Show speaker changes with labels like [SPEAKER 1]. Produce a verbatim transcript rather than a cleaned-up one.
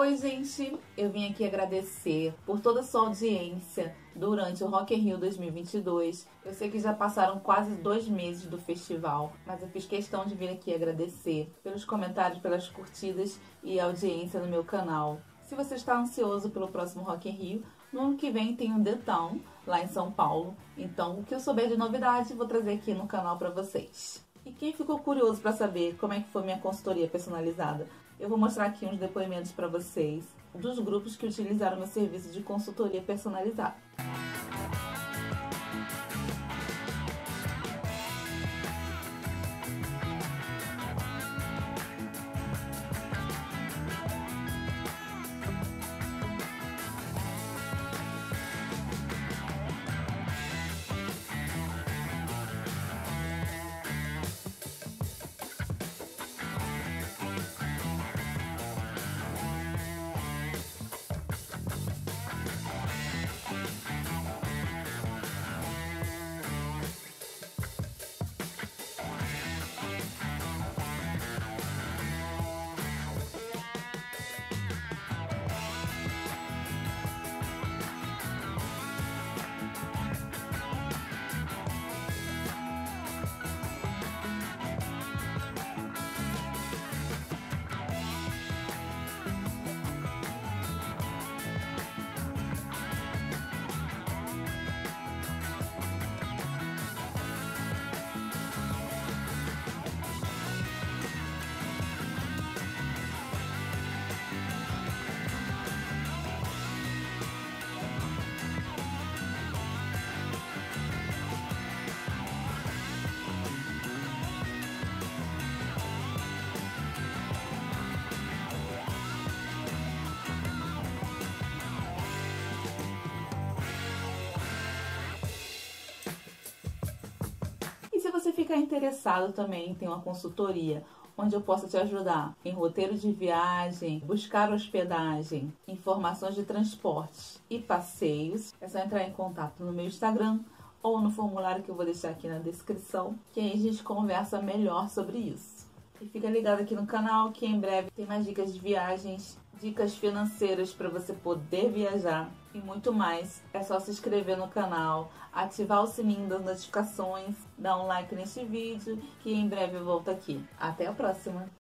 [SPEAKER 1] Oi, gente! Eu vim aqui agradecer por toda a sua audiência durante o Rock in Rio dois mil e vinte e dois. Eu sei que já passaram quase dois meses do festival, mas eu fiz questão de vir aqui agradecer pelos comentários, pelas curtidas e audiência no meu canal. Se você está ansioso pelo próximo Rock in Rio, no ano que vem tem um The Town lá em São Paulo. Então, o que eu souber de novidade, vou trazer aqui no canal para vocês. E quem ficou curioso para saber como é que foi minha consultoria personalizada, eu vou mostrar aqui uns depoimentos para vocês dos grupos que utilizaram meu serviço de consultoria personalizada. E se você ficar interessado também, tem uma consultoria onde eu posso te ajudar em roteiro de viagem, buscar hospedagem, informações de transportes e passeios. É só entrar em contato no meu Instagram ou no formulário que eu vou deixar aqui na descrição, que aí a gente conversa melhor sobre isso. E fica ligado aqui no canal que em breve tem mais dicas de viagens, dicas financeiras para você poder viajar e muito mais. É só se inscrever no canal, ativar o sininho das notificações, dar um like neste vídeo que em breve eu volto aqui. Até a próxima!